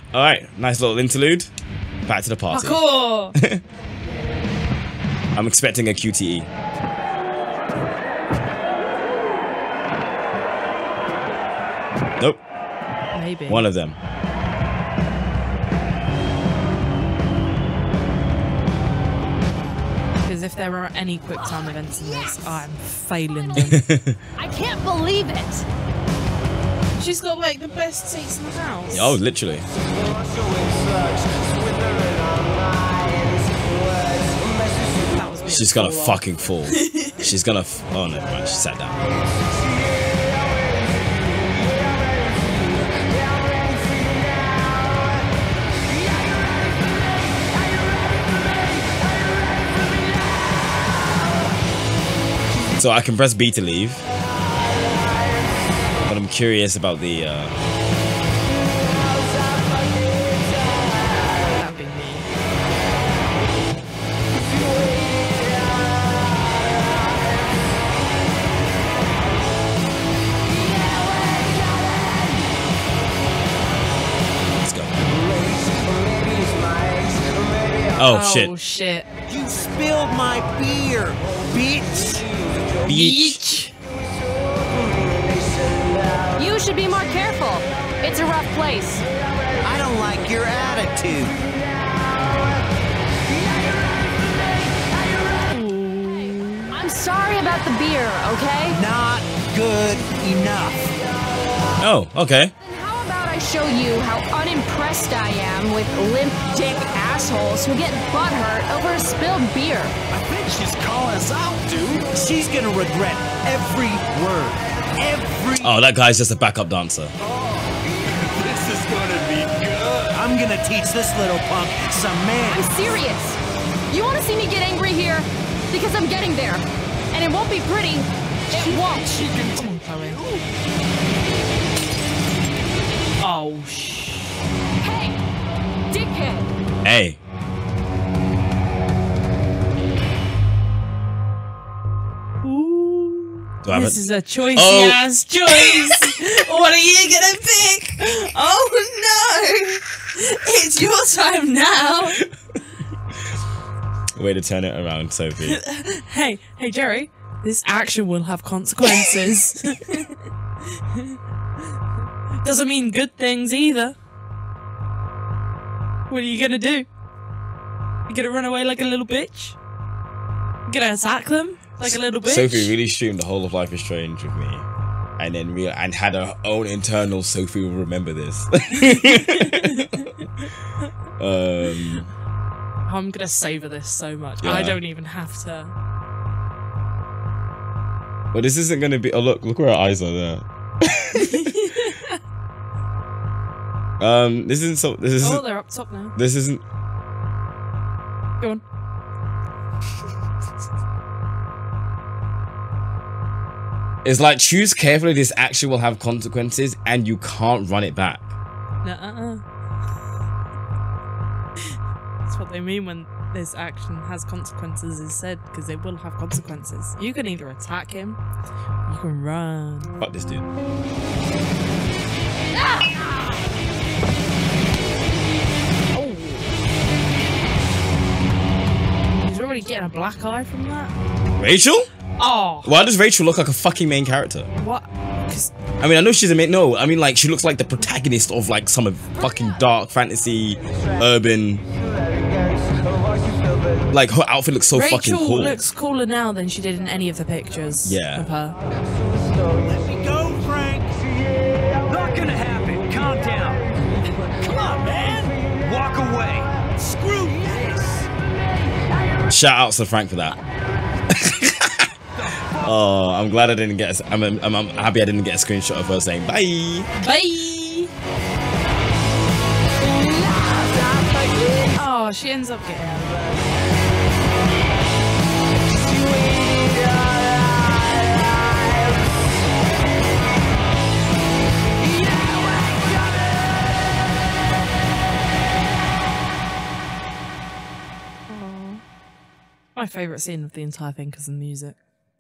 All right, nice little interlude. Back to the party. Parkour. I'm expecting a QTE. Nope. Maybe. One of them. Because if there are any quick time events in this, I'm failing them. I can't believe it. She's got like the best seats in the house. Oh, literally. That was She's gonna fucking fall. She's gonna. Oh no, man. She sat down. So I can press B to leave, but I'm curious about the. That'd be me. Let's go. Oh shit. Oh shit. You spilled my beer, bitch. Beach. You should be more careful. It's a rough place. I don't like your attitude. I'm sorry about the beer, okay? Not good enough. Oh, okay. Then how about I show you how unimpressed I am with limp dick assholes who get butthurt over a spilled beer. I think she's calling us out, dude. She's gonna regret every word. Every. Oh, that guy's just a backup dancer. This is gonna be good. I'm gonna teach this little punk some man. I'm serious. You want to see me get angry here? Because I'm getting there. And it won't be pretty. It won't. Come on, Chloe. Oh, Hey, dickhead. Hey. Do I have This it? is a choicey Oh. ass choice. What are you gonna pick? Oh no! It's your time now. Way to turn it around, Sophie. Hey, Jerry. This action will have consequences. Doesn't mean good things either. What are you gonna do? You gonna run away like a little bitch? You gonna attack them like a little bitch? Sophie really streamed the whole of Life is Strange with me, and then and had her own internal Sophie will remember this. I'm gonna savor this so much. Yeah. I don't even have to. But this isn't gonna be. Oh look where her eyes are there. This isn't so. This isn't. Oh, they're up top now. This isn't. Go on. It's like choose carefully. This action will have consequences, and you can't run it back. Nuh-uh. That's what they mean when this action has consequences is said, because it will have consequences. You can either attack him, or you can run. Fuck this dude. Oh! He's already getting a black eye from that. Rachel? Oh! Why does Rachel look like a fucking main character? What? 'Cause I mean, I know she's a main. No, I mean like she looks like the protagonist of like some fucking dark fantasy, urban. Like her outfit looks so fucking Rachel cool. looks cooler now than she did in any of the pictures Yeah. of her. Let me go, Frank. Not gonna happen. Calm down. Come on, man. Walk away. Screw this. Shout outs to Frank for that. Oh, I'm glad I didn't get. I'm happy I didn't get a screenshot of her saying bye. Bye! Oh, she ends up getting it. My favourite scene of the entire thing because of the music.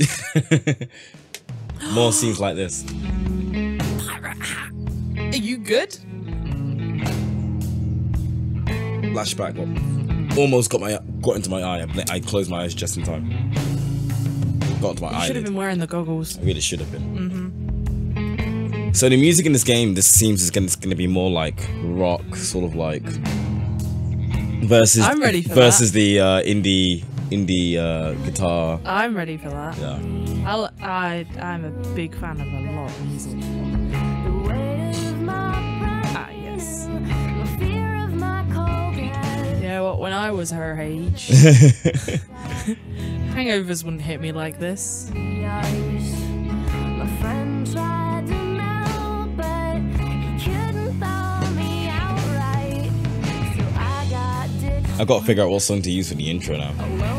More scenes like this. Are you good? Flashback almost got into my eye. I closed my eyes just in time. Got into my eye. Should have been wearing the goggles. I really should have been. So the music in this game, this seems is going to be more like rock, sort of like versus I'm ready for the indie guitar. I'm ready for that. Yeah. I'm a big fan of a lot of music. Ah, yes. Yeah, well, when I was her age, hangovers wouldn't hit me like this. I've got to figure out what song to use for the intro now.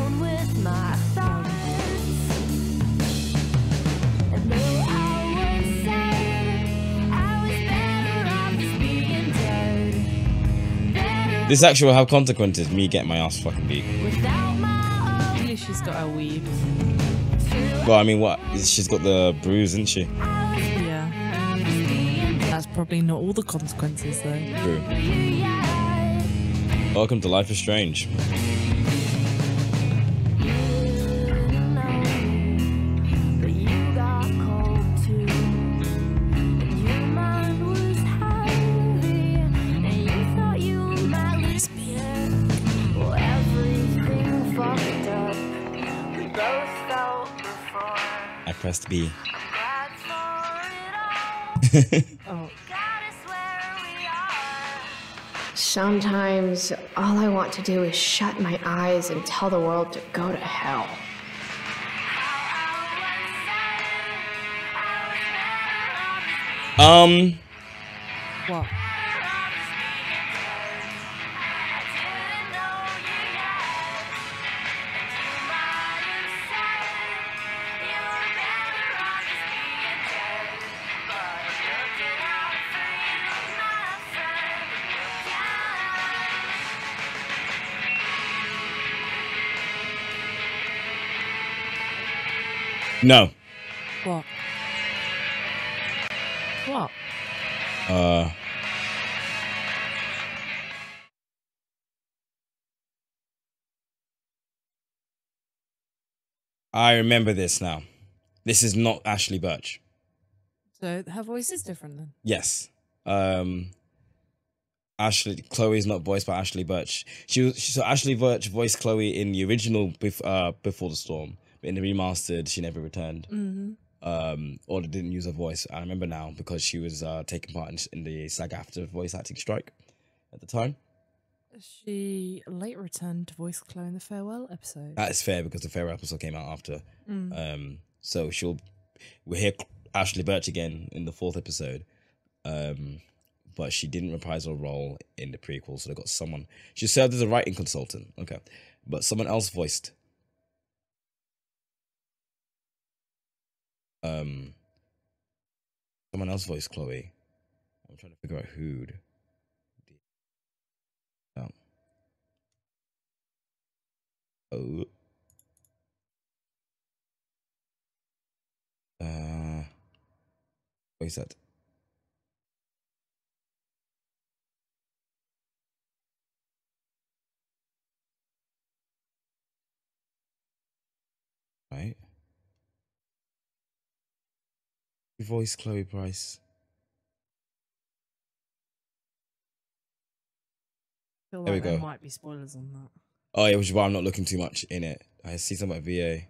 This actually will have consequences, me getting my ass fucking beat. At least she's got her weed. Well, I mean, what? She's got the bruise, isn't she? Yeah. That's probably not all the consequences, though. True. Welcome to Life is Strange. I pressed B. Oh. Sometimes all I want to do is shut my eyes and tell the world to go to hell. What? No. What? What? I remember this now. This is not Ashley Birch. So her voice is different then? Yes. Chloe is not voiced by Ashley Birch. So Ashley Birch voiced Chloe in the original Before the Storm, but in the remastered, she never returned. Or they didn't use her voice. I remember now because she was taking part in the SAG-AFTRA voice acting strike at the time. She late returned to voice Chloe in the farewell episode. That is fair because the farewell episode came out after. So we'll hear Ashley Birch again in the 4th episode. But she didn't reprise her role in the prequel, so they got someone. She served as a writing consultant, okay, but someone else voiced. Someone else voiced Chloe. I'm trying to figure out who'd. Oh. What is that? Right. Who voiced Chloe Price? I feel There like we there go. might be spoilers on that. Oh yeah, which is why I'm not looking too much in it. I see something about VA.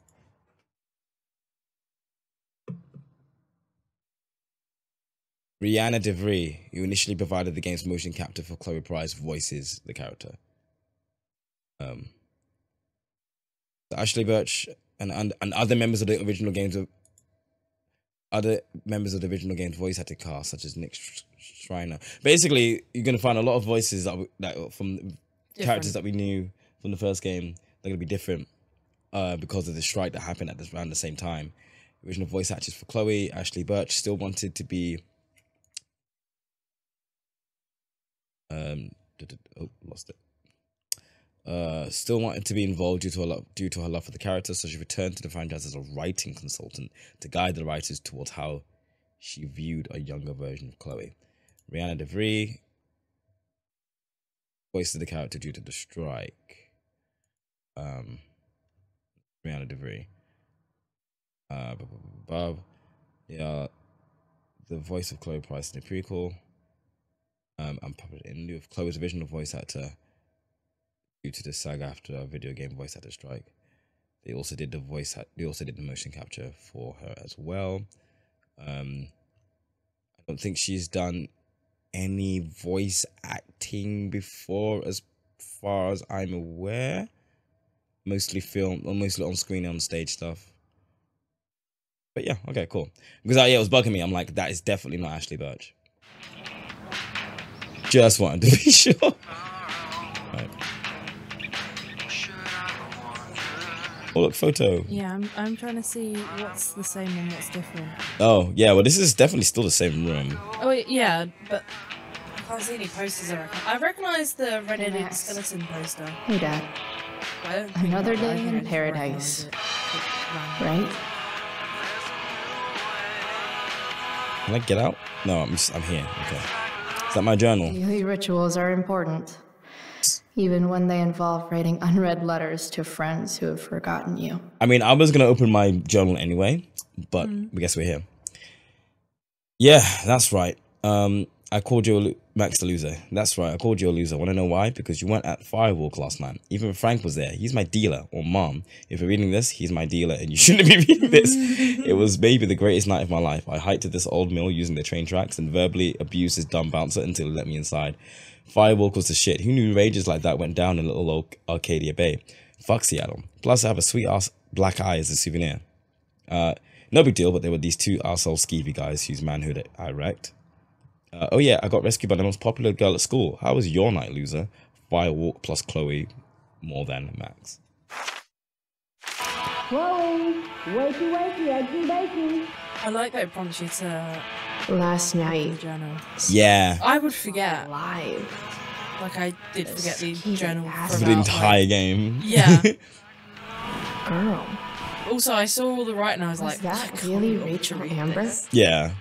Rihanna DeVries, who initially provided the game's motion capture for Chloe Price, voices the character. Ashley Birch and other members of the original games voice acting cast, such as Nick Schreiner. Basically, you're gonna find a lot of voices that from characters that we knew from the first game. They're gonna be different because of the strike that happened around the same time. Original voice actors for Chloe, Ashley Birch still wanted to be. Lost it. Still wanted to be involved due to her love for the character, so she returned to the franchise as a writing consultant to guide the writers towards how she viewed a younger version of Chloe. Rihanna DeVries voice of the character due to the strike. Rihanna DeVry. Yeah, the voice of Chloe Price in the prequel. And in lieu of Chloe's original voice actor, due to the SAG-AFTRA video game voice actor strike, they also did the motion capture for her as well. I don't think she's done any voice acting before, as far as I'm aware. Mostly film, or mostly on screen and on stage stuff. But yeah, okay, cool. Because it was bugging me. I'm like, that is definitely not Ashley Birch. Just wanted to be sure. Right. Oh, look, photo. Yeah, I'm trying to see what's the same and what's different. Oh, yeah, well, this is definitely still the same room. Oh, yeah, but I can't see any posters. I recognise the Red-Headed Skeleton poster. Hey, Dad. Another day in paradise. Right? Can I get out? No, I'm here. Okay. Is that my journal? Daily rituals are important, even when they involve writing unread letters to friends who have forgotten you. I mean, I was going to open my journal anyway, but I guess we're here. Yeah, that's right. I called you Max the loser. That's right, I called you a loser. Want to know why? Because you weren't at Firewalk last night. Even Frank was there. He's my dealer, or mom. If you're reading this, he's my dealer, and you shouldn't be reading this. It was maybe the greatest night of my life. I hiked to this old mill using the train tracks and verbally abused his dumb bouncer until he let me inside. Firewalk was the shit. Who knew rages like that went down in little old Arcadia Bay? Fuck Seattle. Plus, I have a sweet-ass black eye as a souvenir. No big deal, but there were these two arsehole skeevy guys whose manhood I wrecked. Oh yeah, I got rescued by the most popular girl at school. How was your night, loser? Firewalk plus Chloe, more than Max. Whoa! Wakey, wakey, eggsy, bakey. I like that it prompts you to Last night, journal. Yeah. I would forget. live. Like I did forget the journal For for For the about, entire like, game. Yeah. Girl, Also, I saw all the right and I was was like, that I can't really be bothered to Rachel read Amber? this. Yeah.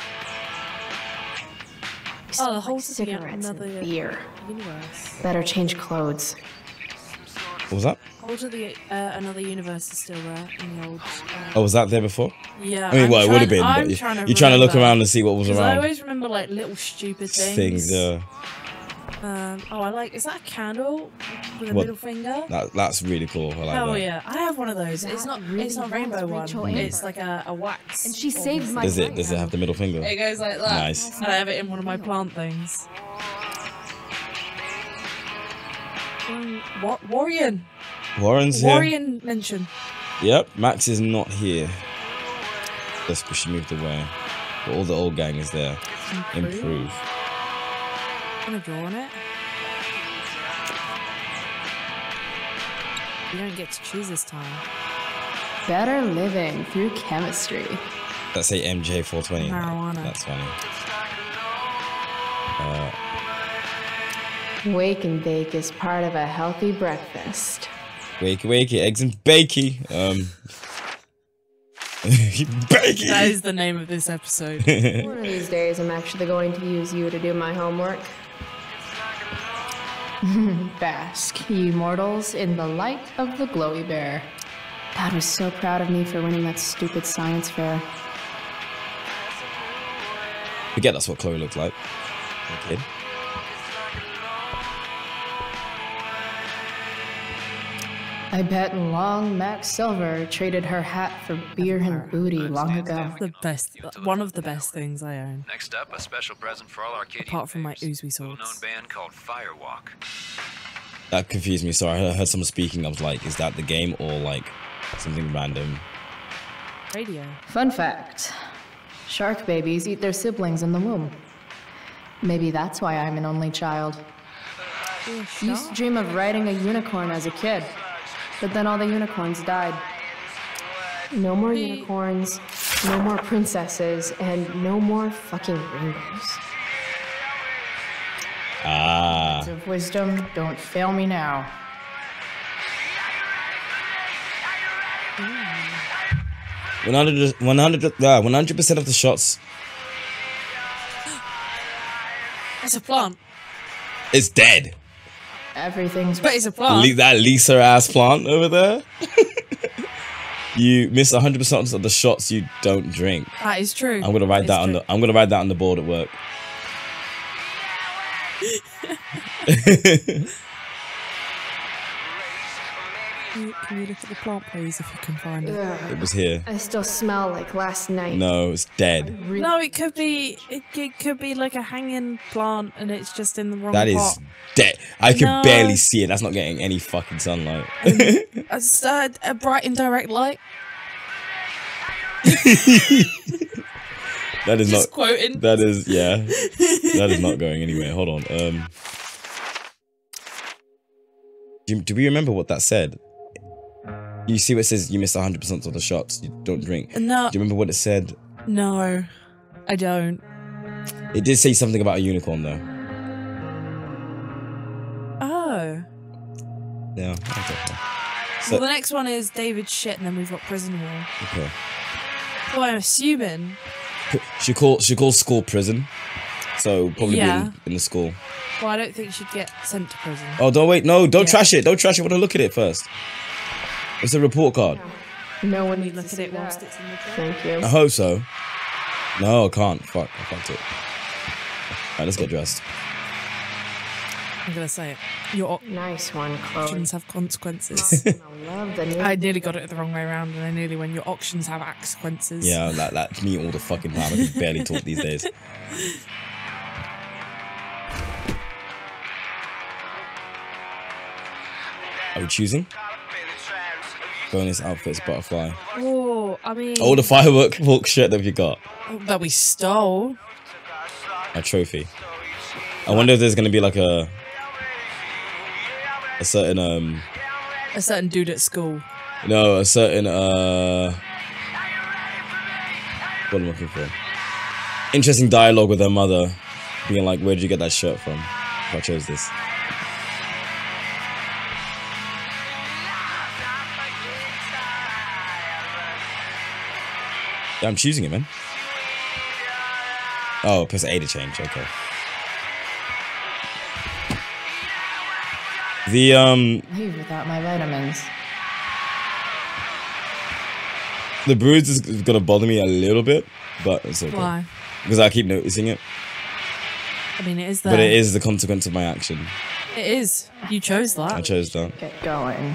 Oh, the whole cigarettes and beer. universe. Better change clothes. What was that? Whole to the another universe is still there in the old. Oh, was that there before? Yeah. I mean, well, it would have been, I'm but you're trying trying to look remember, around and see what was 'cause I around. always remember like little stupid things. Oh, I like. Is that a candle with a What? middle finger? That's really cool. I like Oh that. yeah, I have one of those. It's not. It's not rainbow one. Rachel Amber. It's like a wax. And she saved my Does it have the middle finger? It goes like that. Nice. And I have it in one of my plant things. What? Warrior. Warren's here. Warrior mention. Yep, Max is not here. Just because she moved away. But all the old gang is there. Improve. I'm gonna draw on it. You don't get to choose this time. Better living through chemistry. Let's say MJ420. Marijuana. That's funny. Wake and bake is part of a healthy breakfast. Wakey, wakey, eggs and bakey. Bakey! That is the name of this episode. One of these days, I'm actually going to use you to do my homework. Bask, ye mortals, in the light of the glowy bear. Dad was so proud of me for winning that stupid science fair. Forget that's what Chloe looked like. A kid. I bet long Max Silver traded her hat for beer and booty long ago. The best, one of the best things I own. Next up, a special present for all Arcadian Apart from my babes. Oozly Well-known swords. band called Firewalk. That confused me. Sorry, I heard someone speaking. I was like, is that the game or like something random? Radio. Fun fact. Shark babies eat their siblings in the womb. Maybe that's why I'm an only child. Used to dream of riding a unicorn as a kid, but then all the unicorns died. No more unicorns, no more princesses, and no more fucking rainbows. Ah. Words of wisdom, don't fail me now. Mm. 100% of the shots. It's a plant. It's dead. Everything's. But it's a plant. That Lisa ass plant over there. You miss 100% of the shots you don't drink. That is true. I'm gonna write that on the. I'm gonna write that on the board at work. Can you look at the plant, please, if you can find it? It was here. I still smell like last night. No, it's dead. No, it could be. It could be like a hanging plant, and it's just in the wrong That pot. is dead. I can No. barely see it. That's not getting any fucking sunlight. It's a bright indirect light. That is Just not. quoting. That is That is not going anywhere. Hold on. Do we remember what that said? You see what it says? You miss 100% of the shots you don't drink. No. Do you remember what it said? No, I don't. It did say something about a unicorn though. Oh. Yeah. Okay. So, Well, the next one is David's shit, and then we've got prison wall. okay. Well, I'm assuming. She calls school prison. So probably Yeah. be in the school. Well, I don't think she'd get sent to prison. Oh, don't wait. No, don't Yeah. trash it. Don't trash it. I want to look at it first. It's a report card. No one Can you needs look to at see it whilst that. it's in the jar? Thank you. I hope so. No, I can't. Fuck. I fucked it. Alright, let's get dressed. I'm gonna say it. Your Nice one, Chloe. options have consequences. I love the new. I nearly got it the wrong way around, and I nearly went. Your options have consequences. Yeah, that's me all the fucking time. I can barely talk these days. Are we choosing? Bonus outfits, butterfly. Oh, I mean. Oh, the firework shirt that we got. That we stole. A trophy. I wonder if there's gonna be like a certain A certain dude at school. no, a certain what am I looking for? Interesting dialogue with her mother, being like, "Where did you get that shirt from?" If I chose this. Yeah, I'm choosing it, man. Oh, press A to change. Okay. The Leave without my vitamins. the bruise is gonna bother me a little bit, but it's okay. Why? Because I keep noticing it. I mean, it is there. But it is the consequence of my action. It is. You chose that. I chose that. Get going.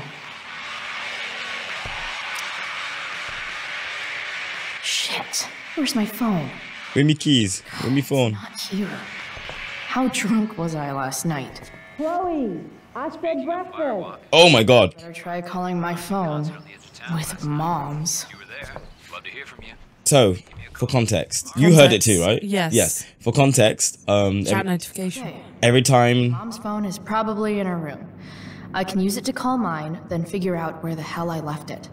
Shit. Where's my phone? Where me keys? Where me phone? Not here. How drunk was I last night? Chloe, I spilled breakfast. Oh my god. Better try calling my phone with moms. You were there. Love to hear from you. So, for context, you heard it too, right? Yes. Yes. For context, Chat notification. every time Mom's phone is probably in her room. I can use it to call mine, then figure out where the hell I left it.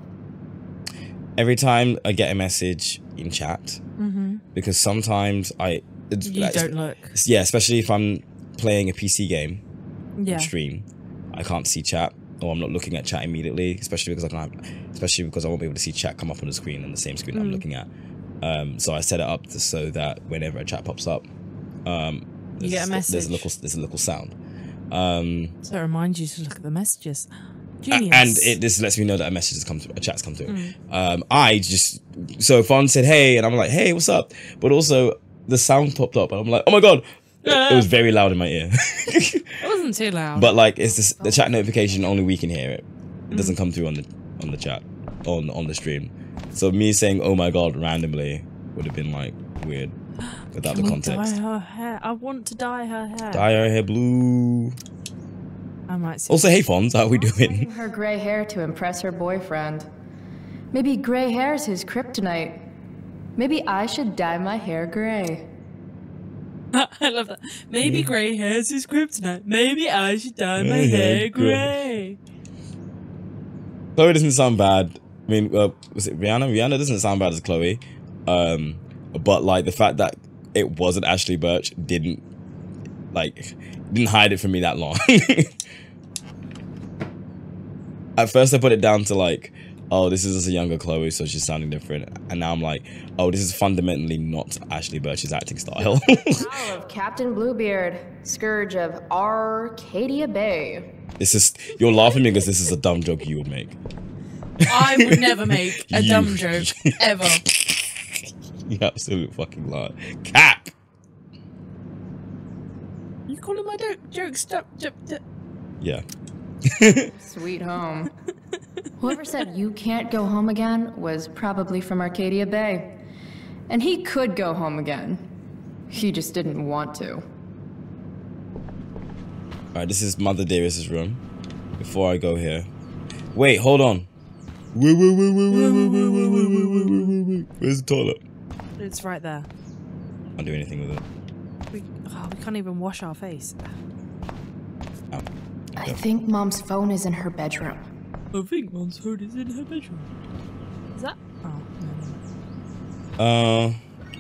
I get a message in chat, because sometimes You don't look. Yeah, especially if I'm playing a PC game Yeah. stream, I can't see chat, or I'm not looking at chat immediately, especially because I won't be able to see chat come up on the screen, on the same screen that I'm looking at. So I set it up so that whenever a chat pops up, You get a message. There's a little sound. So it reminds you to look at the messages. Genius. And this lets me know that a chat's come through. So Fawn said, "Hey," and I'm like, "Hey, what's up?" But also the sound popped up, and I'm like, "Oh my god!" It was very loud in my ear. It wasn't too loud. But like, it's the chat notification. Only we can hear it. It doesn't come through on the chat on the stream. So me saying "Oh my god" randomly would have been like weird without the Can we context. Dye her hair. I want to dye her hair. Dye her hair blue. I might see. Also, hey Fonz, how are we doing? Her gray hair to impress her boyfriend. Maybe gray hair's his kryptonite. Maybe I should dye my hair gray. I love that. Maybe grey hair's his kryptonite. Maybe I should dye my hair grey. Chloe doesn't sound bad. I mean, was it Rihanna? Rihanna doesn't sound bad as Chloe. But like the fact that it wasn't Ashley Birch didn't hide it from me that long. At first I put it down to like oh, this is just a younger Chloe, so she's sounding different. And now I'm like, oh, this is fundamentally not Ashley Birch's acting style. Prowl of Captain Bluebeard, Scourge of Arcadia Bay. This is, you're laughing because this is a dumb joke you would make. I would never make a dumb joke, ever. You absolute fucking lie. Cap! You calling my joke stop? Yeah. Sweet home. Whoever said you can't go home again was probably from Arcadia Bay. And he could go home again. He just didn't want to. Alright, this is Mother Dearest's room. Before I go here. Wait, hold on. Wait. Where's the toilet? It's right there. Can't do anything with it. We can't even wash our face. Oh. I think Mom's phone is in her bedroom. I think Mom's phone is in her bedroom. Is that? Oh, no.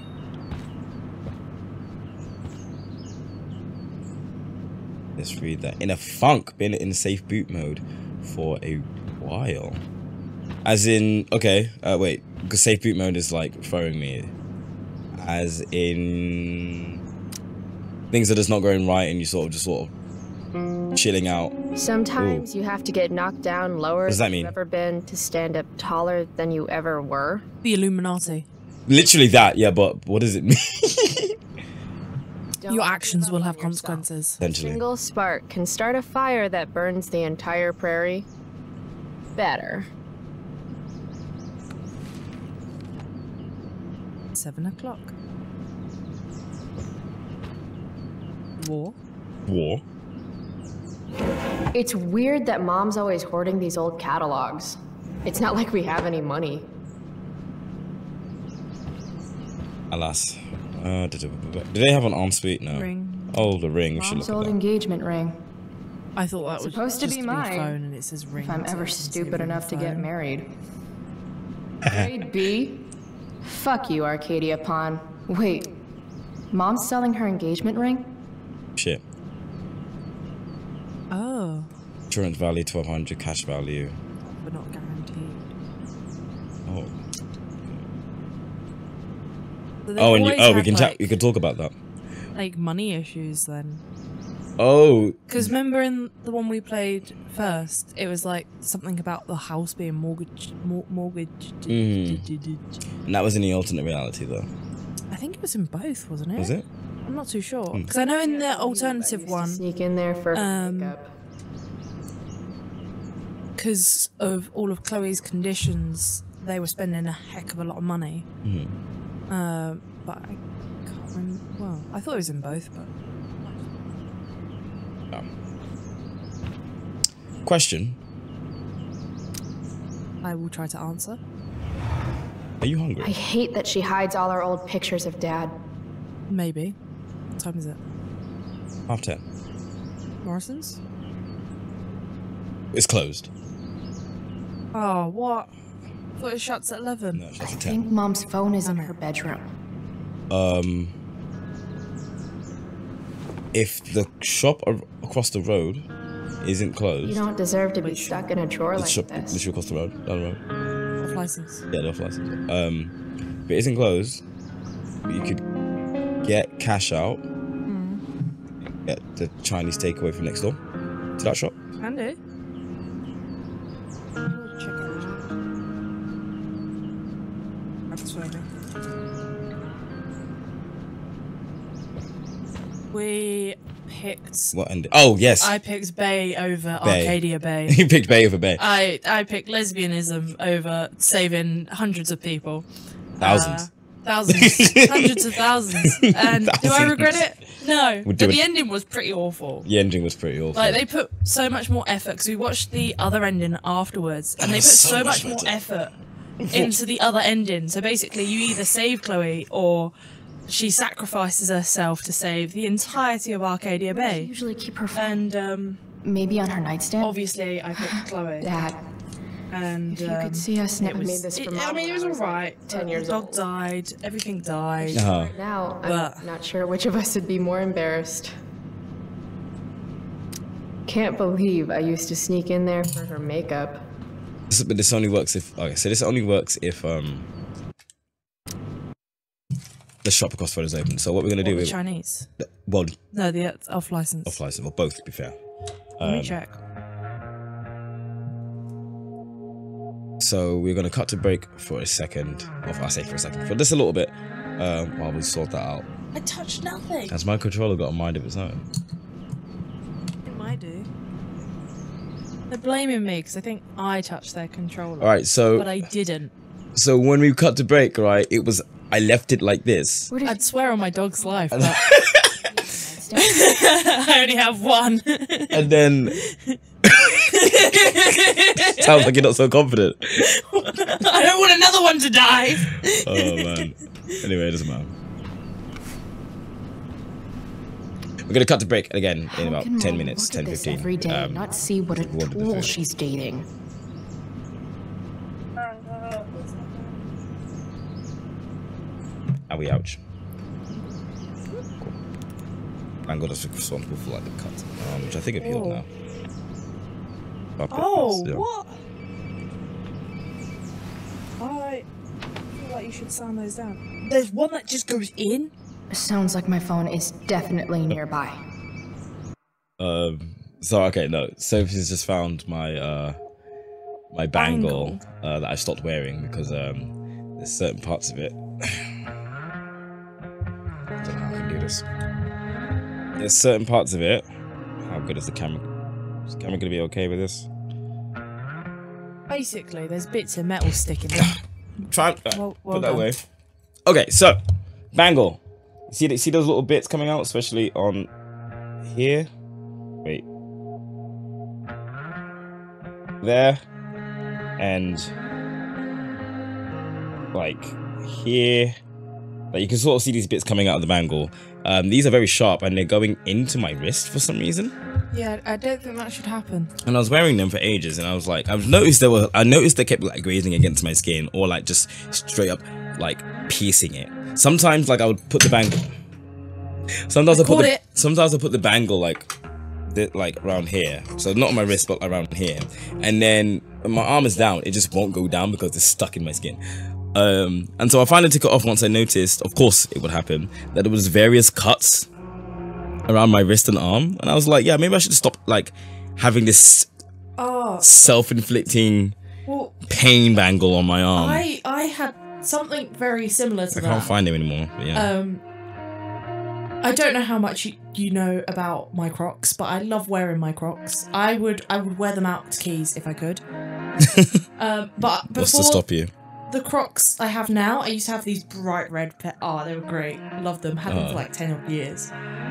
Let's read that. In a funk, been in safe boot mode for a while. As in, okay, wait, because safe boot mode is like throwing me. As in, things are just not going right and you sort of chilling out. Sometimes you have to get knocked down lower does that than mean? you've ever been to stand up taller than you ever were. The Illuminati. Literally that, yeah, but what does it mean? Your actions will have consequences. A Essentially. single spark can start a fire that burns the entire prairie. Better. 7 o'clock. War. War. It's weird that Mom's always hoarding these old catalogs. It's not like we have any money. Alas. Do they have an ensuite? No. Ring. Oh, the ring. We should Mom's look old at that. engagement ring. I thought that was Supposed to just be a mine, phone and it says ring. If I'm so ever I can see stupid the enough to get phone. married. Grade B? Fuck you, Arcadia Pawn. Wait, Mom's selling her engagement ring? Shit. Oh, Insurance value 1200, cash value. but not guaranteed. Oh. So they've Oh, and always we had, can like, we can talk about that. like money issues then. Oh, Because remember in the one we played first, it was like something about the house being mortgaged. and that was in the alternate reality though. I think it was in both, wasn't it? Was it? I'm not too sure. Because I know in the alternative one, Sneak in there for makeup. because of all of Chloe's conditions, they were spending a heck of a lot of money. But I can't remember. Well, I thought it was in both, but Question. I will try to answer. Are you I hungry? hate that she hides all our old pictures of Dad. Maybe. What time is it? 10:30. Morrison's? It's closed. Oh, what? I thought it shuts at 11. No, it's I at 10. think Mom's phone is in her bedroom. If the shop across the road isn't closed, You don't deserve to be stuck in a drawer the like shop this. literally across the road, down the road. Off license. Yeah, they're off license. If it isn't closed, you could get cash out, get the Chinese takeaway from next door to that shop. Can do. Check it. That's what I think. We picked. What ended? Oh yes, I picked Bay over Bay. Arcadia Bay. you picked Bay over Bay. I picked lesbianism over saving hundreds of people. Thousands. Thousands. Hundreds of thousands. And do I regret it? No. We'll But do it. the ending was pretty awful. The ending was pretty awful. Like, they put so much more effort, because we watched the other ending afterwards, and they put so so much much more better. effort into the other ending. So basically, you either save Chloe, or she sacrifices herself to save the entirety of Arcadia She Bay. usually keep her phone. And, Maybe on her nightstand? obviously, I picked Chloe. Dad, And, if you could see us now. it was, Made this for I Mom mean, it when was I was, like, alright. 10 years The dog old. died, everything died. Uh-huh. Now, But- I'm not sure which of us would be more embarrassed. Can't believe I used to sneak in there for her makeup. But this only works if. Okay, so this only works if the shop across the road is open. So what we're gonna do? The Chinese. Well, No, the off license. off license, or both, to be fair. Let me check. So we're gonna cut to break for a second. I say for a second, for just a little bit, while we sort that out. I touched nothing. Has my controller got a mind of its own? It might do. They're blaming me because I think I touched their controller. All right, so But I didn't. so when we cut to break, right, it was I left it like this. I'd swear on my dog's life. But I only have one. And then sounds like you're not so confident. I don't want another one to die. Oh man. Anyway, it doesn't matter. We're gonna cut to break again in about 10 minutes, 10, 15. Every day, not see what a tool she's dating. Are we ouch? Thank God that's responsible for like the cut, which I think have healed now. Oh, Yeah. what? I feel like you should sound those down. There's one that just goes in. Sounds like my phone is definitely nearby. So okay, no. Sophie's just found my my bangle that I stopped wearing because there's certain parts of it. I don't know how I can do this. There's certain parts of it. How good is the camera? Is the camera gonna be okay with this? Basically, there's bits of metal sticking out. Try Well put that done. away. Okay, so bangle. See those little bits coming out, especially on here. Wait. There. And like here. Like you can sort of see these bits coming out of the bangle. These are very sharp and they're going into my wrist for some reason. Yeah, I don't think that should happen. And I was wearing them for ages and I was like, I noticed they kept like grazing against my skin or like just straight up like piercing it. Sometimes like I would put the bangle. Sometimes I put the bangle like around here. So not on my wrist but around here. And then when my arm is down, it just won't go down because it's stuck in my skin. And so I finally took it off once I noticed, of course it would happen, that there was various cuts around my wrist and arm. And I was like, yeah, maybe I should stop like having this self-inflicting pain bangle on my arm. I had something very similar to that. I can't find it anymore. But yeah. I don't know how much you know about my Crocs, but I love wearing my Crocs. I would wear them out to keys if I could. But before What's to stop you? the Crocs I have now, I used to have these bright red they were great. Loved them. Had them for like 10 odd years.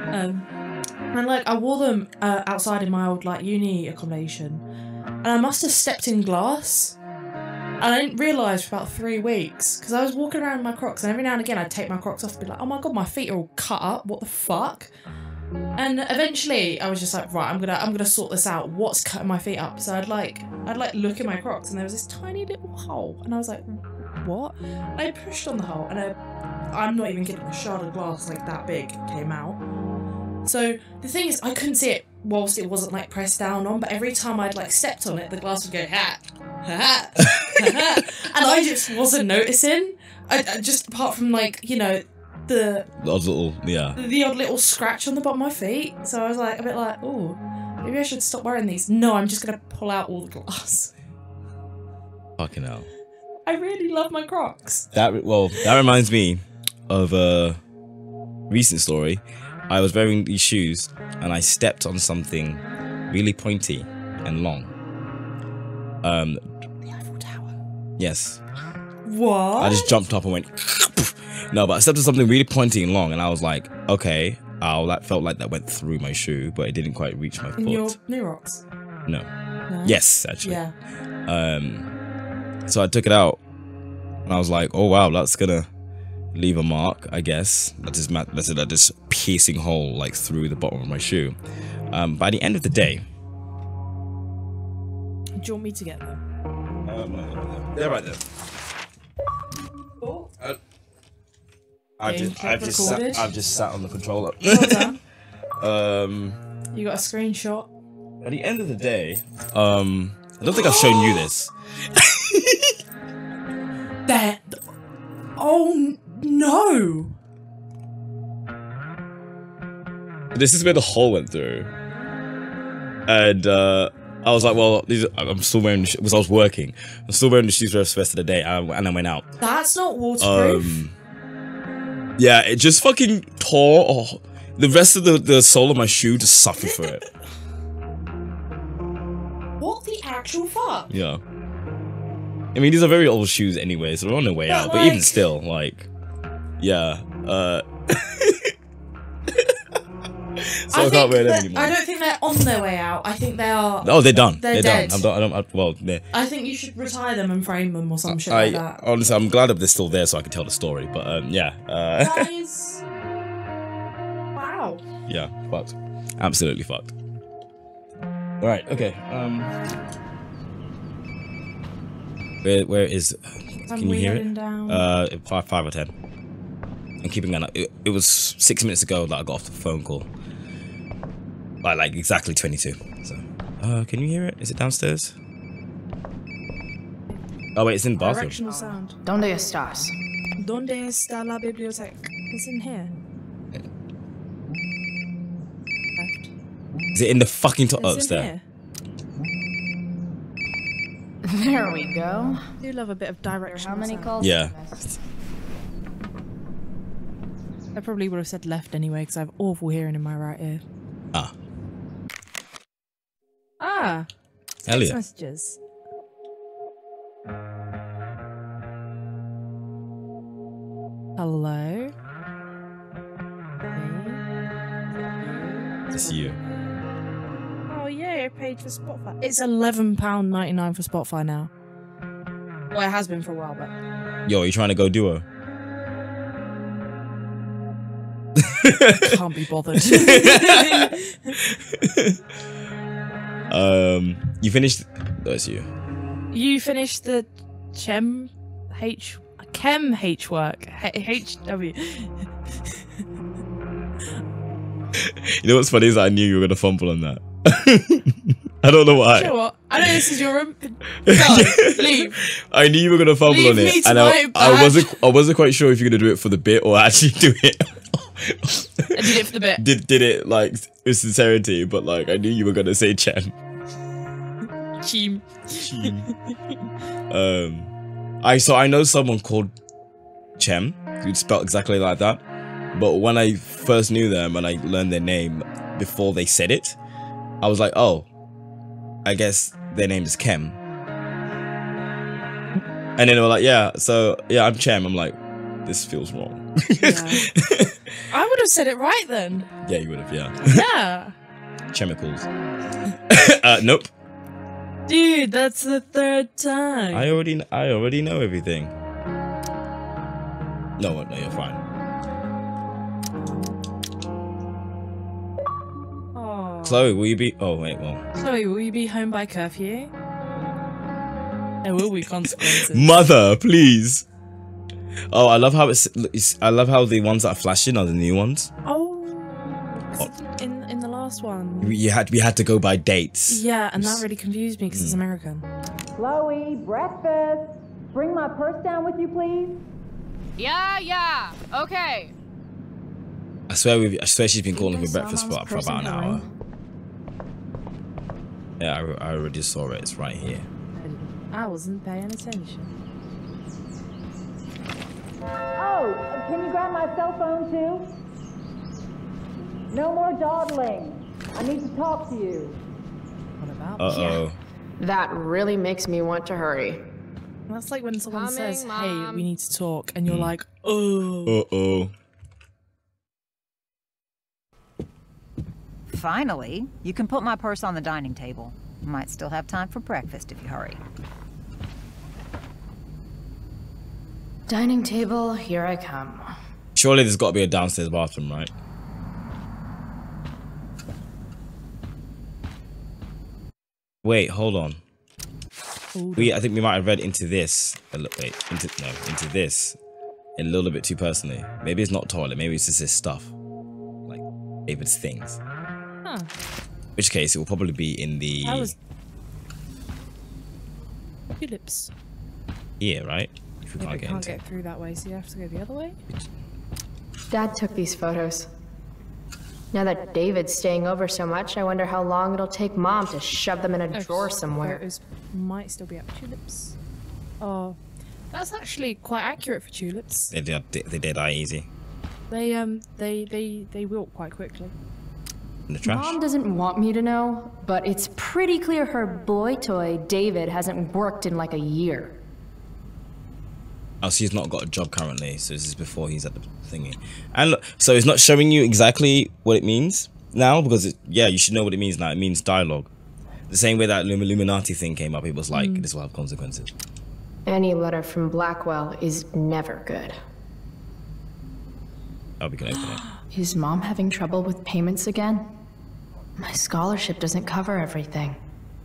And like I wore them outside in my old like uni accommodation, and I must have stepped in glass. And I didn't realise for about 3 weeks because I was walking around in my Crocs, and every now and again I'd take my Crocs off and be like, oh my god, my feet are all cut up. What the fuck? And eventually I was just like, right, I'm gonna sort this out. What's cutting my feet up? So I'd like look in my Crocs, and there was this tiny little hole, and I was like, what? And I pushed on the hole, and I'm not even kidding, a shard of glass like that big came out. So the thing is, I couldn't see it whilst it wasn't like pressed down on, but every time I'd like stepped on it, the glass would go ha ha ha ha, and I just wasn't noticing. I just apart from like, you know, the odd little scratch on the bottom of my feet. So I was like a bit like, oh, maybe I should stop wearing these. No, I'm just gonna pull out all the glass. Fucking hell. I really love my Crocs. That reminds me of a recent story. I was wearing these shoes and I stepped on something really pointy and long. The Eiffel Tower. Yes. What? I just jumped up and went. No, but I stepped on something really pointy and long, and I was like, okay, that felt like that went through my shoe, but it didn't quite reach my foot. In your new Rocks? No. No. Yes, actually. Yeah. So I took it out, and I was like, oh wow, that's gonna leave a mark, I guess. That's this piercing hole like through the bottom of my shoe. By the end of the day. Do you want me to get them? They're right there. Oh. I've just sat on the controller. Well done. You got a screenshot. At the end of the day, I don't think I've shown you this. That. Oh no! This is where the hole went through, and I was like, "Well, I'm still wearing because I was working. I'm still wearing the shoes for the rest of the day, and I went out." That's not waterproof. Yeah, it just fucking tore. Oh, the rest of the sole of my shoe just suffered for it. What the actual fuck? Yeah. I mean, these are very old shoes anyway, so they're on their way out. But even still, like, yeah. So I can't wear them anymore. I don't think they're on their way out. I think they are. Oh, they're done. They're dead. Done. I think you should retire them and frame them or some shit like that. Honestly, I'm glad that they're still there so I can tell the story. But yeah. That is. Wow. Yeah, fucked. Absolutely fucked. All right. Okay. Where is? Can you hear it? Down. 5 or 10. I'm keeping an eye. It was 6 minutes ago that I got off the phone call. By like exactly 22. So, can you hear it? Is it downstairs? Oh wait, it's in the bathroom. Directional sound. ¿Dónde estás? ¿Dónde está la biblioteca? It's in here. Left. Is it in the fucking top? It's Oh, it's in there. here. There we go. I do love a bit of directional How many sound. calls? Yeah. I probably would have said left anyway because I have awful hearing in my right ear. Ah. Hell Text yeah. messages. Hello. It's you. Oh yeah, I paid for Spotify. It's £11.99 for Spotify now. Well, it has been for a while, but Yo, are you trying to go duo? can't be bothered. You finished. That's you. You finished the Chem H work. HW. You know what's funny is that I knew you were gonna fumble on that. I don't know why. You know what? I know this is your room. No, leave. I knew you were gonna fumble Leave on me it, to and my I wasn't quite sure if you're gonna do it for the bit or actually do it. I did it for the bit. Did it like with sincerity, but like I knew you were gonna say Chem. Cheem. I know someone called Chem who'd spelled exactly like that, but when I first knew them and I learned their name before they said it, I was like, oh, I guess their name is Kem. And then they were like, yeah, so yeah, I'm Chem. I'm like, this feels wrong. Yeah. I would have said it right then. Yeah, you would have, yeah. Yeah. Chemicals. Nope. Dude, that's the third time. I already know everything. No, you're fine. Oh. Chloe, will you be? Oh wait, well. Chloe, will you be home by curfew? There will be consequences. Mother, please. Oh, I love how I love how the ones that are flashing are the new ones. Oh. In the last one. We had to go by dates. Yeah, and that really confused me because it's American. Chloe, breakfast. Bring my purse down with you, please. Yeah, okay. I swear she's been calling for breakfast for about an hour. Yeah, I already saw it. It's right here. I wasn't paying attention. Oh, can you grab my cell phone too? No more dawdling. I need to talk to you. What about? Uh-oh. That really makes me want to hurry. That's like when someone Coming, says, "Hey, Mom." we need to talk," and you're like, "Oh." Uh-oh. Finally, you can put my purse on the dining table. Might still have time for breakfast if you hurry. Dining table, here I come. Surely there's got to be a downstairs bathroom, right? Wait, hold on. I think we might have read into this. Into this a little bit too personally. Maybe it's not toilet. Maybe it's just his stuff, like David's things. Huh. Which case, it will probably be in the. Tulips. Yeah, right? If we Yeah, can't but get can't into. get through that way, so you have to go the other way. Dad took these photos. Now that David's staying over so much, I wonder how long it'll take Mom to shove them in a drawer somewhere. Photos might still be up. Tulips. Oh, that's actually quite accurate for tulips. They did die easy. They wilt quite quickly. In the trash. Mom doesn't want me to know, but it's pretty clear her boy toy, David, hasn't worked in like a year. Oh, so he's not got a job currently, so this is before he's at the thingy. And look, so it's not showing you exactly what it means now, because yeah, you should know what it means now. It means dialogue. The same way that Illuminati thing came up, it was like, this will have consequences. Any letter from Blackwell is never good. Oh, we can open it. Is Mom having trouble with payments again? My scholarship doesn't cover everything.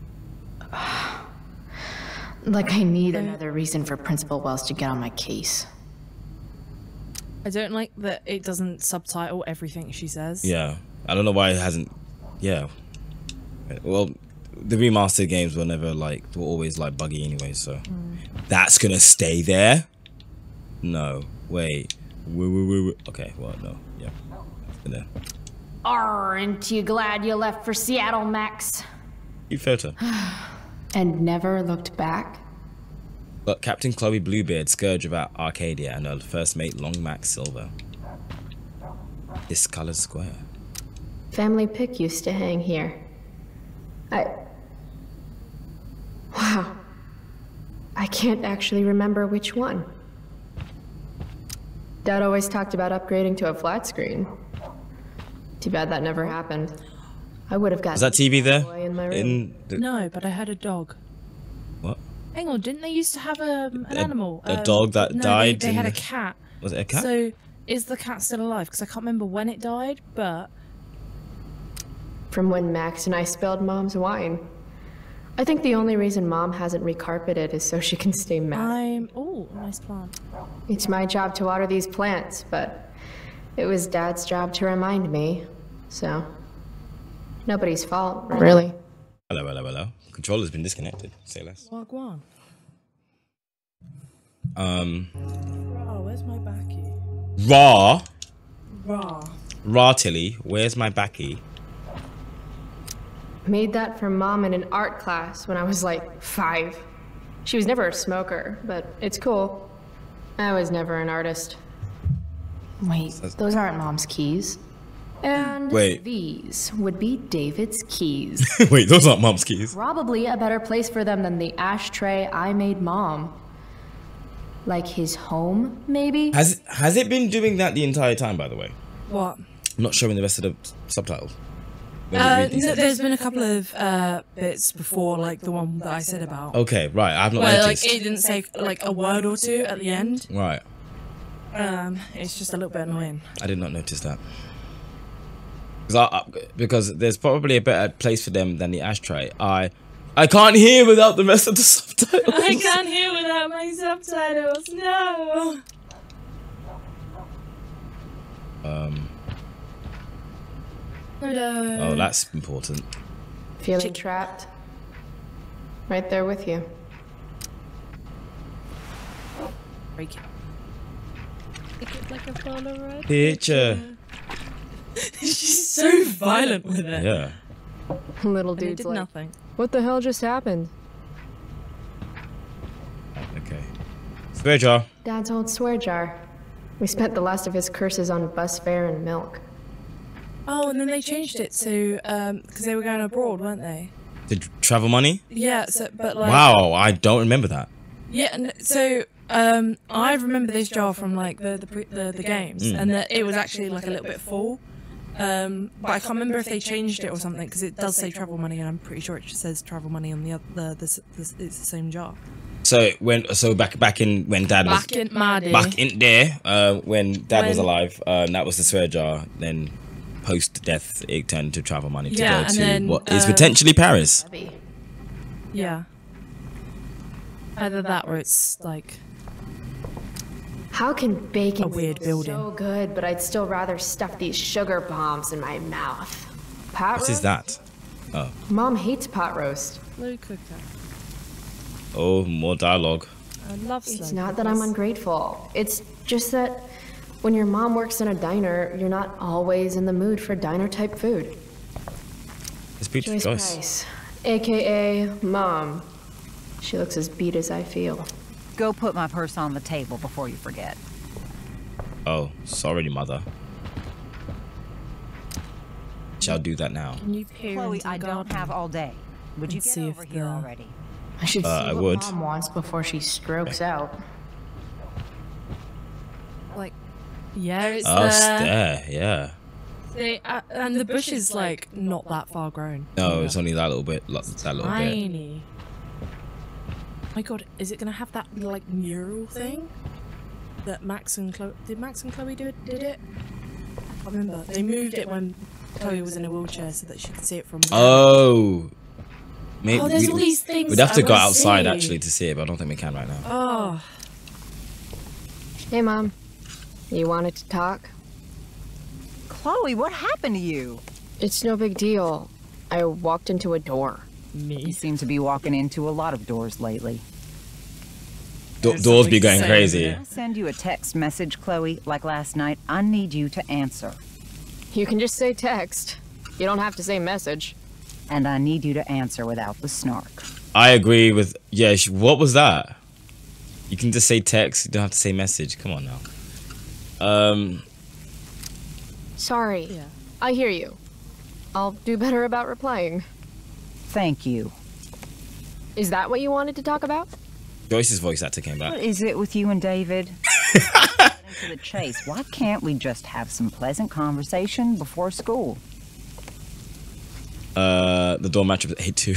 Like I need another reason for Principal Wells to get on my case. I don't like that it doesn't subtitle everything she says. Yeah, I don't know why it hasn't. Yeah, well, the remastered games were never like, were always like buggy anyway, so that's gonna stay there. No, wait. Okay, well, no, yeah, it's been there. Aren't you glad you left for Seattle, Max? You filter. And never looked back? But Captain Chloe Bluebeard, Scourge about Arcadia, and her first mate Long Max Silver. Discolored square. Family pic used to hang here. Wow. I can't actually remember which one. Dad always talked about upgrading to a flat screen. Too bad that never happened. I would have got. Is that TV there? In my room. No, but I had a dog. What? Hang on, didn't they used to have an animal? A dog that no, died? They had a cat. Was it a cat? So, is the cat still alive? Because I can't remember when it died, but... From when Max and I spilled Mom's wine. I think the only reason Mom hasn't recarpeted is so she can stay mad. Oh, nice plant. It's my job to water these plants, but it was Dad's job to remind me, so... Nobody's fault, really. Hello, hello, hello. Controller's been disconnected. Say less. Wagwan. Oh, where's my backy? Raw Tilly, where's my backy? Made that for Mom in an art class when I was like 5. She was never a smoker, but it's cool. I was never an artist. Wait, those aren't Mom's keys. And Wait. These would be David's keys. Wait, those aren't Mom's keys. Probably a better place for them than the ashtray I made Mom. Like his home, maybe? Has it been doing that the entire time, by the way? What? I'm not showing the rest of the subtitles. No, there's been a couple of bits before, like the one that I said about. Okay, right. I've not Where, noticed. like, it didn't say like a word or two at the end. Right. It's just a little bit annoying. I did not notice that. Because there's probably a better place for them than the ashtray. I can't hear without the rest of the subtitles. I can't hear without my subtitles. No. Oh, that's important. Feeling trapped? Right there with you. Break it. Pick it like a Polaroid Picture. She's so violent with it. Yeah. Little And it dude's did like, nothing. what the hell just happened? Okay. Swear jar. Dad's old swear jar. We spent the last of his curses on bus fare and milk. Oh, and then they changed it to because they were going abroad, weren't they? The travel money? Yeah. So, but like. Wow, I don't remember that. Yeah. So I remember this jar from like the games, and that it was actually like a little bit full. But I can't remember if they changed it or something, because it does say travel money, and I'm pretty sure it just says travel money on the other. It's the same jar. So back in when Dad was Back in Maddie. back in there when Dad was alive, that was the swear jar. Then post death, it turned to travel money to Yeah, go and to then, what is potentially Paris. Yeah. Either that or it's like. How can bacon A weird smell building. so good, but I'd still rather stuff these sugar bombs in my mouth? Pot What roast? is that? Oh, Mom hates pot roast. Slow cooker. Oh, more dialogue. I love slow It's not that I'm cooks. ungrateful. It's just that when your mom works in a diner, you're not always in the mood for diner-type food. It's Peter's Joyce choice. Price, a.k.a. Mom. She looks as beat as I feel. Go put my purse on the table before you forget. Oh, sorry, mother. Shall do that now. Can you peer Chloe, into the I don't garden? have all day. Would you And get see over if here the- already? I should see I what would. Mom wants before she strokes out. Like, yeah, it's Oh, there. there, yeah. See, and the bush is like not that far grown. No, it's only that little bit. That little bit. Tiny. My God, is it gonna have that like mural thing that Max and Chloe did? Max and Chloe did it? I can't remember. They moved it when Chloe was in a wheelchair so that she could see it from. Oh. Maybe Oh, there's all these things we'd have to I go wanna outside see. actually to see it, but I don't think we can right now. Oh, Hey, Mom. You wanted to talk? Chloe, what happened to you? It's no big deal. I walked into a door. You seem to be walking into a lot of doors lately. There's Doors be something going to say, crazy. isn't I'll send you a text message, Chloe, like last night. I need you to answer. You can just say text. You don't have to say message. And I need you to answer without the snark. I agree with. Yeah, what was that? You can just say text. You don't have to say message. Come on now. Sorry. Yeah. I hear you. I'll do better about replying. Thank you. Is that what you wanted to talk about? Joyce's voice actor came What back. is it with you and David? Get into the chase. Why can't we just have some pleasant conversation before school? The door matchup at 8-2.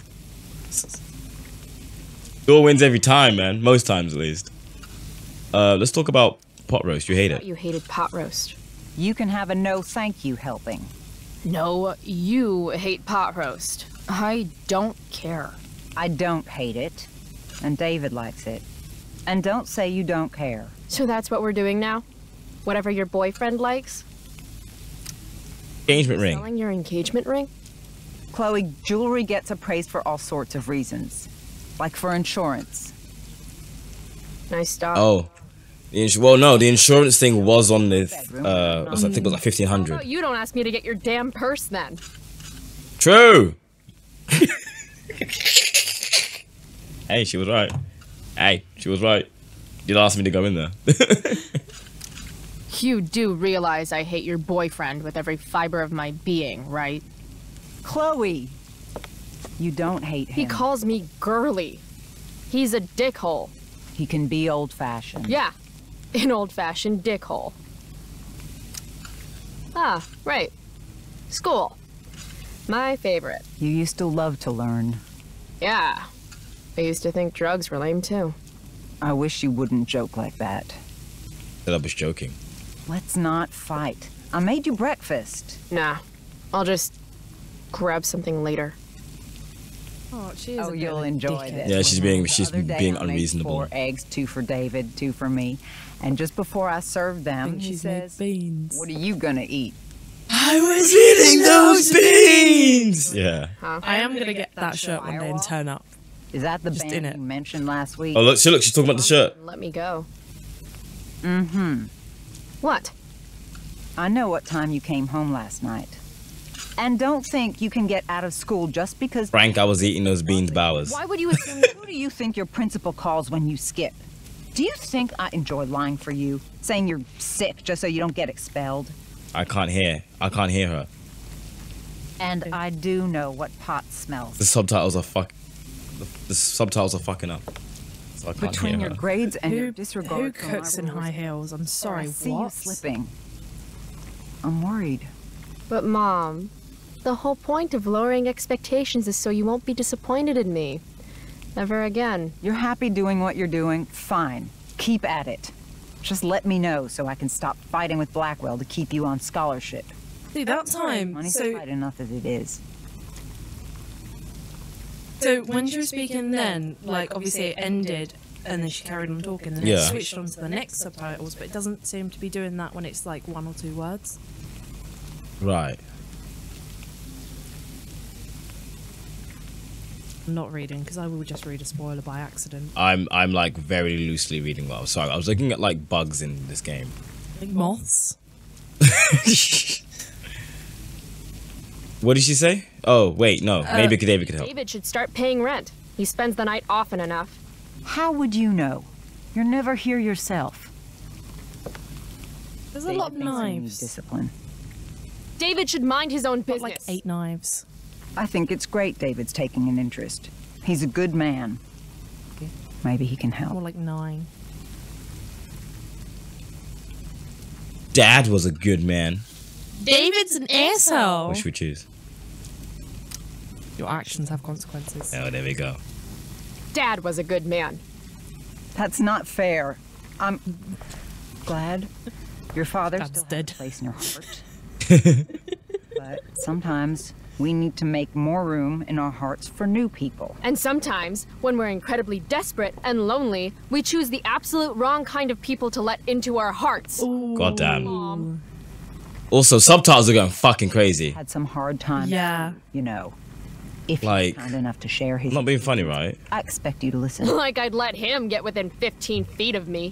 Door wins every time, man. Most times, at least. Let's talk about pot roast. You hate it. You hated pot roast. You can have a no thank you helping. No, you hate pot roast. I don't care. I don't hate it. And David likes it. And don't say you don't care. So that's what we're doing now? Whatever your boyfriend likes? Engagement ring. Selling your engagement ring? Chloe, jewelry gets appraised for all sorts of reasons. Like for insurance. Nice stop. Oh. Well, no, the insurance thing was on the. I think it was like How 1500. about you don't ask me to get your damn purse then? True. Hey, she was right. Hey, she was right. You'd ask me to go in there. You do realize I hate your boyfriend with every fiber of my being, right? Chloe! You don't hate him. He calls me girly. He's a dickhole. He can be old-fashioned. Yeah, an old-fashioned dickhole. Ah, right. School. My favorite. You used to love to learn. Yeah. I used to think drugs were lame too. I wish you wouldn't joke like that. Said I was joking. Let's not fight. I made you breakfast. Nah. I'll just grab something later. oh, she is. Oh, a bit you'll of a enjoy dickhead. this. Yeah, she's being The other day being I made unreasonable. 4 eggs, 2 for David, 2 for me. And just before I served them, think he she's made says, beans. "What are you gonna eat?" I was eating those beans. Yeah. I am gonna get that shirt one day and turn up. Is that the Just in band it. you mentioned last week? Oh look, she's talking about the shirt. Let me go. Mm-hmm. What? I know what time you came home last night. And don't think you can get out of school just because... Frank, I was eating those beans, Bowers. Why would you assume... Who do you think your principal calls when you skip? Do you think I enjoy lying for you? Saying you're sick just so you don't get expelled? I can't hear her. And I do know what pot smells. The subtitles are the subtitles are fucking up. So I can't Between hear your her. grades and your Who disregard for my cooks in rules. high heels? I'm sorry. I see you what? slipping. I'm worried. But Mom, the whole point of lowering expectations is so you won't be disappointed in me. Never again. You're happy doing what you're doing? Fine. Keep at it. Just let me know so I can stop fighting with Blackwell to keep you on scholarship. See, that time. Money's So tight enough as it is. when she was speaking then, like obviously it ended and then she carried on talking and then Yeah. it switched on to the next subtitles, but it doesn't seem to be doing that when it's like 1 or 2 words. Right. I'm not reading because I will just read a spoiler by accident. I'm like very loosely reading what I was. Sorry, I was looking at like bugs in this game. Like moths. What did she say? Oh wait, no. Maybe David could help. David should start paying rent. He spends the night often enough. How would you know? You're never here yourself. There's a lot of David thinks I need knives. discipline. David should mind his own Got business. like 8 knives. I think it's great David's taking an interest. He's a good man. Maybe he can help. More like 9. Dad was a good man. David's an asshole. What should we choose? Your actions have consequences. Oh, there we go. Dad was a good man. That's not fair. I'm glad your father Dad's still dead. has a place in your heart. But sometimes we need to make more room in our hearts for new people. And sometimes, when we're incredibly desperate and lonely, we choose the absolute wrong kind of people to let into our hearts. God damn. Also, subtitles are going fucking crazy. Had some hard times. Yeah. You know. If Like, he's kind enough to share his I'm not being funny, right? I expect you to listen. Like I'd let him get within 15 feet of me.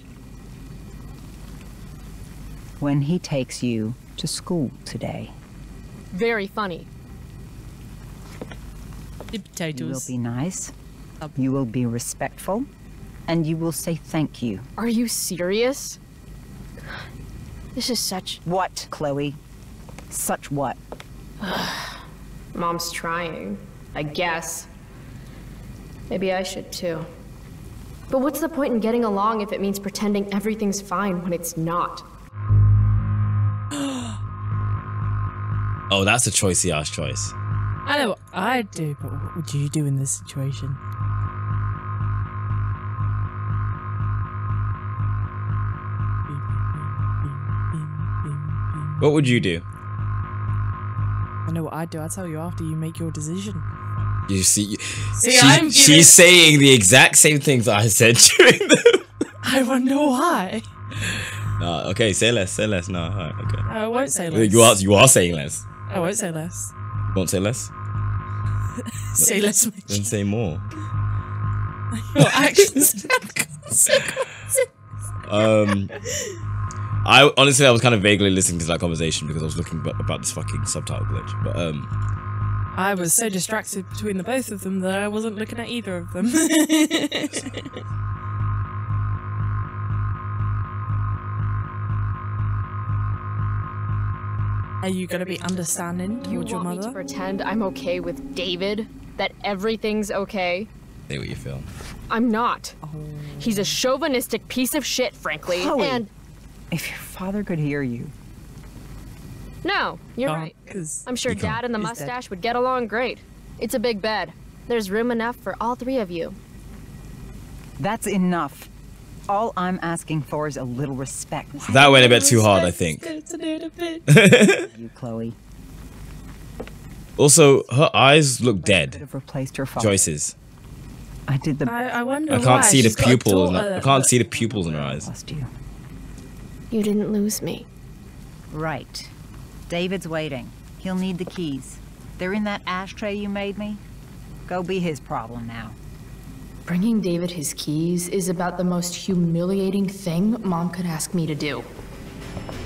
When he takes you to school today, Very funny. The you will potatoes. be nice, you will be respectful, and you will say thank you. Are you serious? This is such... What, Chloe? Such what? Mom's trying, I guess. Maybe I should too. But what's the point in getting along if it means pretending everything's fine when it's not? Oh, that's a choicey ass choice. I know what I'd do, but what would you do in this situation? What would you do? I know what I'd do. I'll tell you after you make your decision. You see, I'm she's giving- saying the exact same things I said during the. I wonder why. Okay, say less, say less. No, alright, okay. I won't say less. You are saying less. I won't say less. You won't say less? Say less. Then say more. Your actions have consequences. I honestly, I was kind of vaguely listening to that conversation because I was looking about this fucking subtitle glitch. But I was so distracted between the both of them that I wasn't looking at either of them. Are you gonna be understanding You towards your want me to mother? pretend I'm okay with David? That everything's okay? say what you feel. I'm not. He's a chauvinistic piece of shit, frankly, Chloe. and... If your father could hear you. No, you're right. 'Cause I'm sure You can't. Dad and the He's mustache would get along great. It's a big bed. There's room enough for all 3 of you. That's enough. All I'm asking for is a little respect. That went a bit too hard, I think. It's a little bit. You, Chloe. Also, her eyes look Could dead. have replaced her father. Choices. I did the I wonder I why. can't see the She's got a pupils. daughter. I can't see the pupils in her eyes. lost you. You didn't lose me. Right. David's waiting. He'll need the keys. They're in that ashtray you made me. Go be his problem now. Bringing David his keys is about the most humiliating thing Mom could ask me to do.